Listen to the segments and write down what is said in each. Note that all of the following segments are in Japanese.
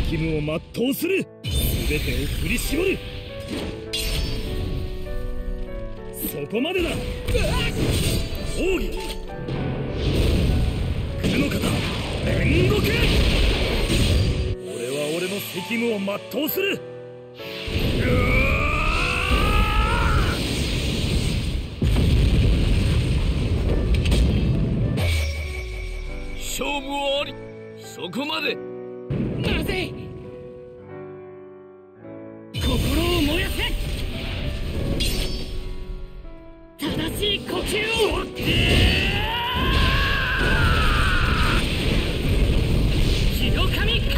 責務を全うする。全てを振り絞る。そこまでだ。奥義九の型煉獄。俺は俺の責務を全うする。 勝負はあり。そこまで。 なぜ心を燃やせ。正しい呼吸を。広神神楽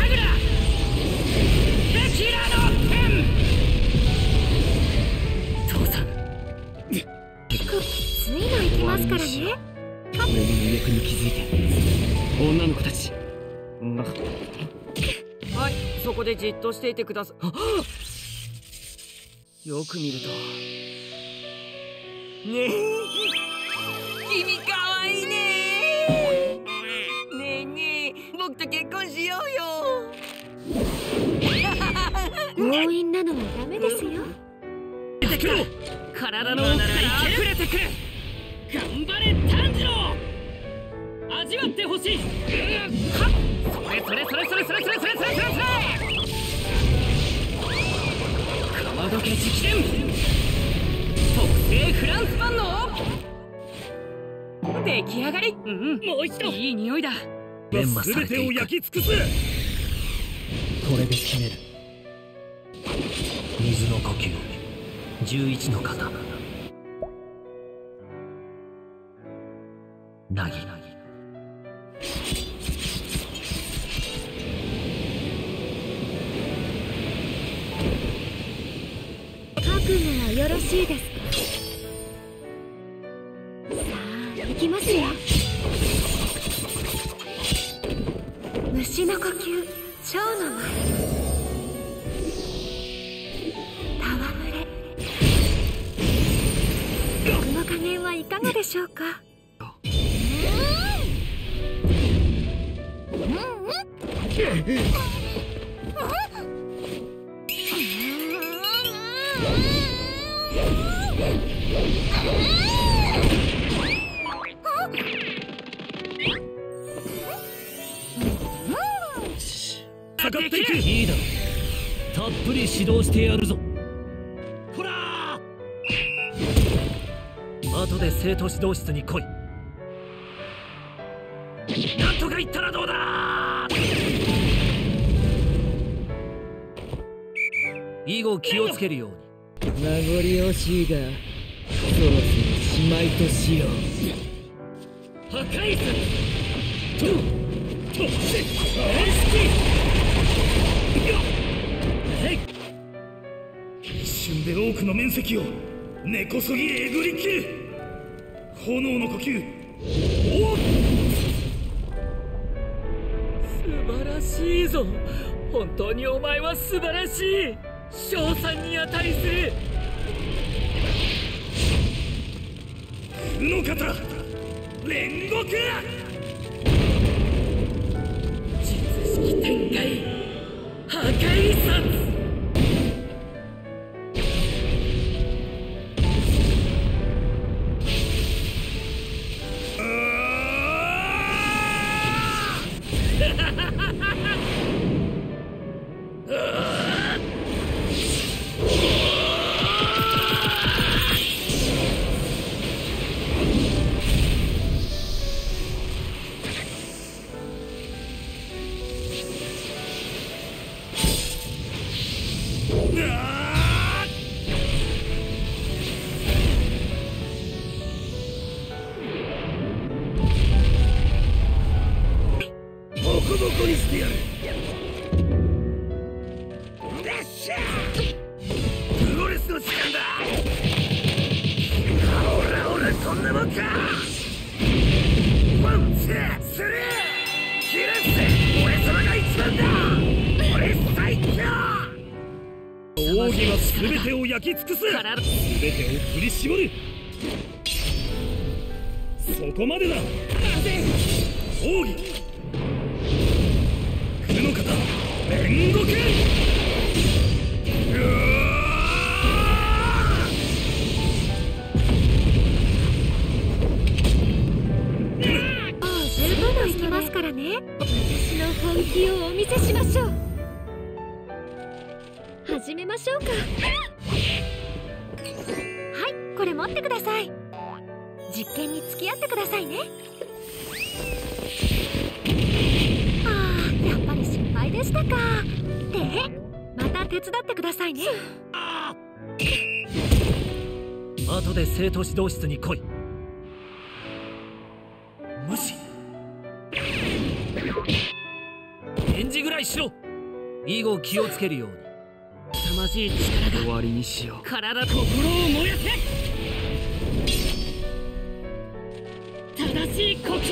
テキラの剣。父さん結構きついのいきますからね。 俺の魅力に気づいて女の子たち。はい、そこでじっとしていてください。よく見るとねえ、君かわいいね。ねえねえ、僕と結婚しようよ。 強引なのはダメですよ。 出てくる。体の奥から溢れてくる。頑張れ炭治郎。味わってほしい。はっ、それそれそれそれそれそれそれそれそれそれ。川時計直伝特製フランスパンの出来上がり。もう一度。いい匂いだ。 全てを焼き尽くす。 これで決める。水の呼吸11の型なぎ。 覚悟はよろしいですか。さあ行きますよ。虫の呼吸蝶の舞。戯れ。この加減はいかがでしょうか。 下がっていく。 いいだろう。たっぷり指導してやるぞ。 ほら後で生徒指導室に来い。なんとか言ったらどうだ。以後気をつけるように。 名残惜しいが、そろそろしまいとしよう。破壊する。 一瞬で多くの面積を根こそぎえぐり切る。炎の呼吸。おっ、 素晴らしいぞ。本当にお前は素晴らしい。賞賛に値する。 九の型煉獄。 術式展開破壊殺。 ボコボコにしてやる。よっしゃー、プロレスの時間だ。ほらほら、こんなもんか。ワンツースリーキラッセ。俺様が一番だ。俺最強。奥義は全てを焼き尽くす。全てを振り絞る。そこまでだ。なぜ奥義九の型煉獄。 しょう。始めましょうか。はい、これ持ってください。実験に付き合ってくださいね。ああ、やっぱり失敗でしたか。で、また手伝ってくださいね。 後で生徒指導室に来い。無視。返事ぐらいしろ。以後気をつけるように。凄まじい力が終わりにしよう。体心を燃やせ。正しい呼吸を。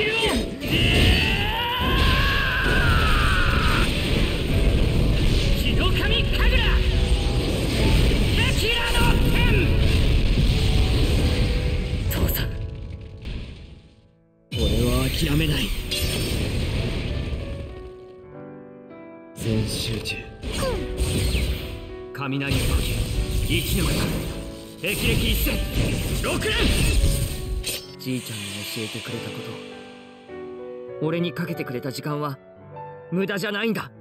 ヒノカミ神楽テキラの剣。父さん、俺は諦めない。全集中。雷の呼吸、息の根、霹靂一閃、6連。じいちゃんに教えてくれたこと、俺にかけてくれた時間は無駄じゃないんだ。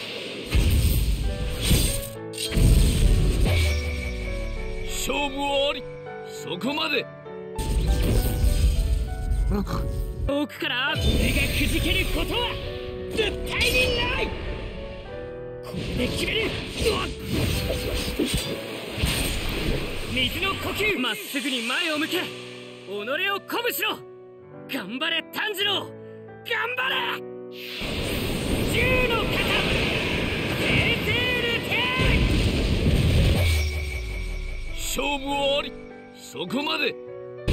勝負はあり、そこまで。 遠くから目がくじけることは絶対にない。これで決める。水の呼吸、まっすぐに前を向け、己を鼓舞しろ。頑張れ炭治郎、頑張れ。銃の型、セールテ勝負はあり、そこまで。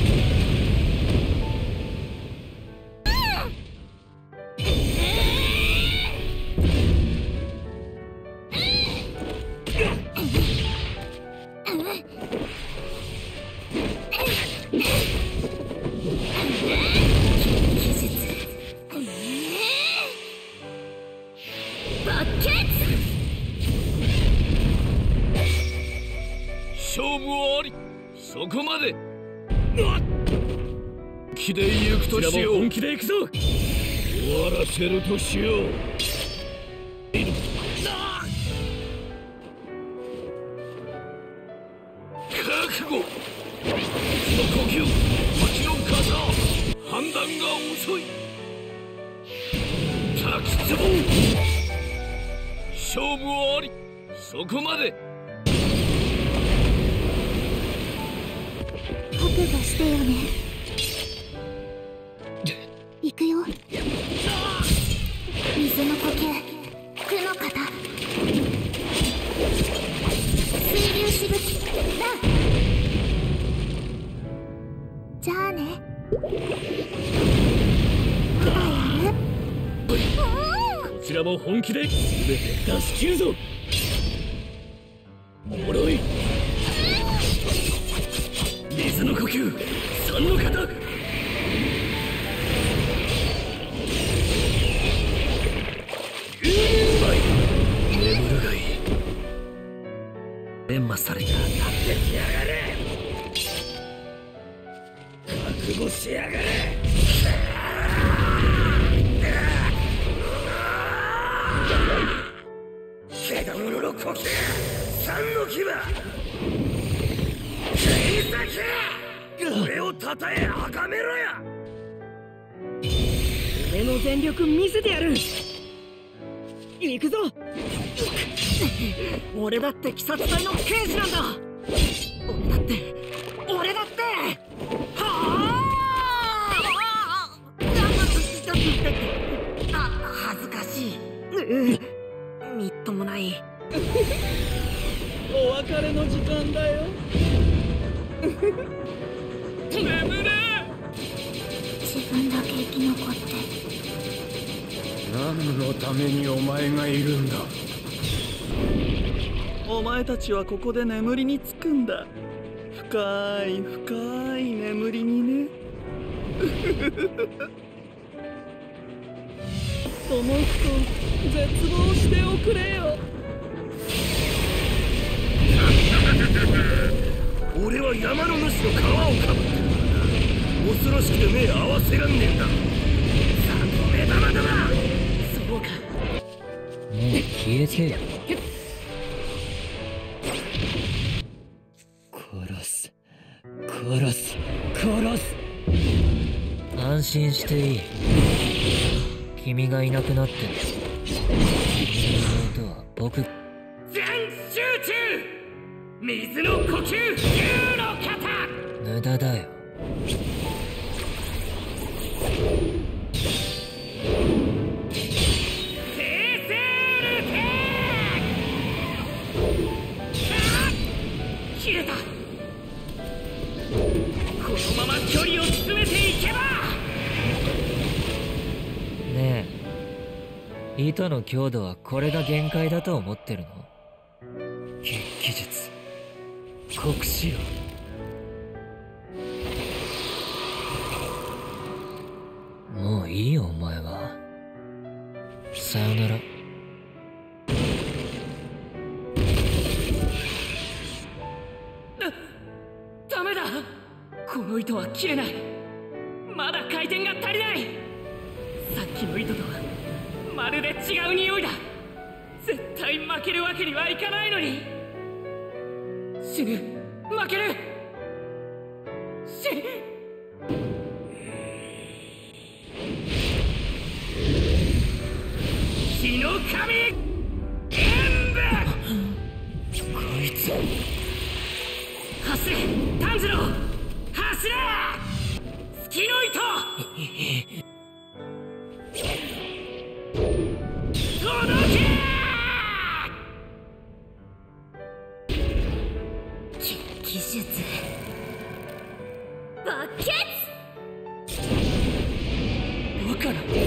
勝負はあり、そこまで。気で行くとしよう。 本気で行くぞ。 終わらせるとしよう。覚悟。血の呼吸、蜂の傘、判断が遅い。滝壺。勝負はあり、そこまで。 覚悟してよね。行くよ。水の呼吸、苦の型、水流しぶき、ラン。じゃあね。まだやる？ こちらも本気で全て出し切るぞ。脆い。水の呼吸、三の型。眠るがいい。閻魔された。やってきやがれ。覚悟しやがれ。 けどものの呼吸、三の牙。俺をたたえあがめろや。 俺の全力見せてやる。行くぞ。俺だって鬼殺隊の刑事なんだ。俺だってはあ。恥ずかしい。みっともない。 お別れの時間だよ。 眠れ。 自分だけ生き残って。 何のためにお前がいるんだ。 お前たちはここで眠りにつくんだ。深い深い眠りにね。ともくん、絶望しておくれよ。 俺は山の主の皮をかぶってる。恐ろしくて目合わせらんねえんだ。さあ目玉だな。 そうか。 消えてよ。 殺す殺す殺す。 安心していい。君がいなくなって君の妹は僕。 全集中。水の呼吸、竜の肩。 無駄だよ。 消えた。このまま距離を詰めていけば。 ねえ、糸の強度はこれが限界だと思ってるの？ 血気術国士よ。 もういいよお前は。さよなら。 ダメだ。この糸は切れない。まだ回転が足りない。さっきの糸とはまるで違う匂いだ。絶対負けるわけにはいかないのに。死ぬ。負ける。火の神演武。 こいつ走れ炭治郎、走れ。月の糸届け。 血気術バケツ。 バカな。